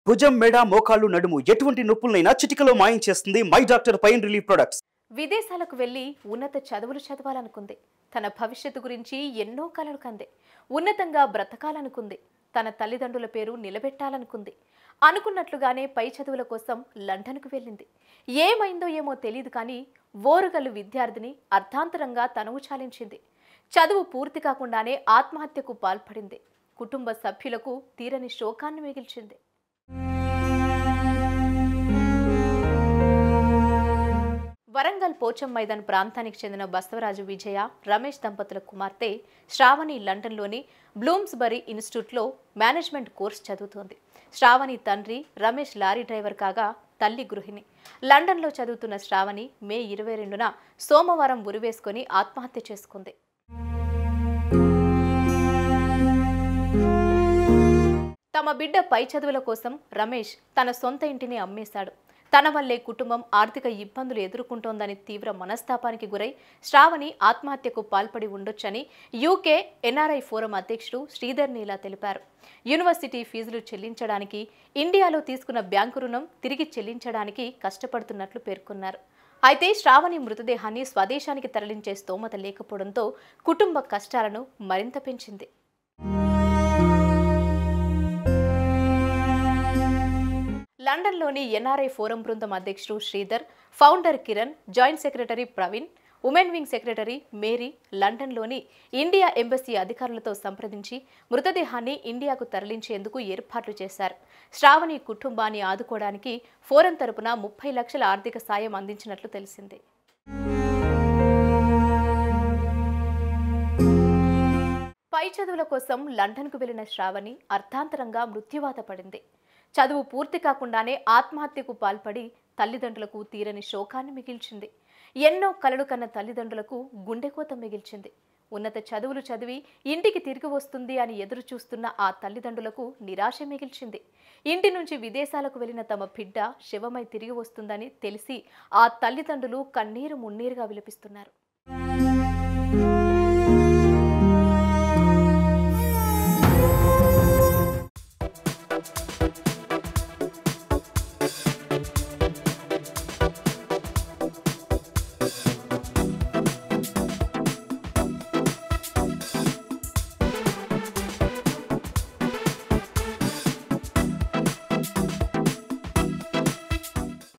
భుజం మెడ మోకాళ్ళు నడుము ఎటువంటి నొప్పులైనా చిటికలో మాయం చేస్తుంది my doctor pain relief products. విదేశాలకు వెళ్లి ఉన్నత చదువులు చదవాలనుకుంది. తన భవిష్యత్తు గురించి ఎన్నో కలలు కంది. ఉన్నతంగా బ్రతకాలనుకుంది. తన తల్లిదండ్రుల పేరు నిలబెట్టాలనుకుంది. అనుకున్నట్లుగానే పై చదువుల కోసం లండన్కు వెళ్ళింది. ఏమైందో ఏమో తెలియదు కానీ ఓరుగల్లు విద్యార్థిని అర్థాంతరంగా తనువు చాలించింది. చదువు పూర్తి కాకుండానే ఆత్మహత్యకు పాల్పడింది. కుటుంబ సభ్యులకు తీరని శోకాన్ని మిగిల్చింది. వరంగల్ పోచం మైదాన్ ప్రాంతానికి చెందిన బసవరాజు విజయ రమేష్ దంపతుల కుమార్తె శ్రావణి లండన్లోని బ్లూమ్స్బరీ ఇన్స్టిట్యూట్లో మేనేజ్మెంట్ కోర్సు చదువుతోంది. శ్రావణి తండ్రి రమేష్ లారీ డ్రైవర్ కాగా తల్లి గృహిణి. లండన్లో చదువుతున్న శ్రావణి మే 22న సోమవారం ఉరివేసుకొని ఆత్మహత్య చేసుకుంది. తమ బిడ్డ పై చదువుల కోసం రమేష్ తన సొంత ఇంటిని అమ్మేశాడు. తన వల్లే కుటుంబం ఆర్థిక ఇబ్బందులు ఎదుర్కొంటోందని తీవ్ర మనస్తాపానికి గురై శ్రావణి ఆత్మహత్యకు పాల్పడి ఉండొచ్చని యూకే ఎన్ఆర్ఐ ఫోరం అధ్యక్షుడు శ్రీధర్ నీలా తెలిపారు. యూనివర్సిటీ ఫీజులు చెల్లించడానికి, ఇండియాలో తీసుకున్న బ్యాంకు రుణం తిరిగి చెల్లించడానికి కష్టపడుతున్నట్లు పేర్కొన్నారు. అయితే శ్రావణి మృతదేహాన్ని స్వదేశానికి తరలించే స్తోమత లేకపోవడంతో కుటుంబ కష్టాలను మరింత పెంచింది. లండన్లోని ఎన్ఆర్ఐ ఫోరం బృందం అధ్యక్షుడు Sridhar, founder Kiran, joint secretary Praveen, women wing secretary Mary లండన్లోని ఇండియా ఎంబసీ అధికారులతో సంప్రదించి మృతదేహాన్ని ఇండియాకు తరలించేందుకు ఏర్పాట్లు చేశారు. శ్రావణి కుటుంబాన్ని ఆదుకోవడానికి ఫోరం తరపున 30 లక్షల ఆర్థిక సాయం అందించినట్లు తెలిసింది. పై చదువుల కోసం లండన్కు వెళ్లిన శ్రావణి అర్థాంతరంగా మృత్యువాత పడింది. చదువు పూర్తి కాకుండానే ఆత్మహత్యకు పాల్పడి తల్లిదండ్రులకు తీరని శోకాన్ని మిగిల్చింది. ఎన్నో కలలు కన్న తల్లిదండ్రులకు గుండెకోత మిగిల్చింది. ఉన్నత చదువులు చదివి ఇంటికి తిరిగి వస్తుంది అని ఎదురు చూస్తున్న ఆ తల్లిదండ్రులకు నిరాశ మిగిల్చింది. ఇంటి నుంచి విదేశాలకు వెళ్లిన తమ బిడ్డ శవమై తిరిగి వస్తుందని తెలిసి ఆ తల్లిదండ్రులు కన్నీరు మున్నీరుగా విలపిస్తున్నారు.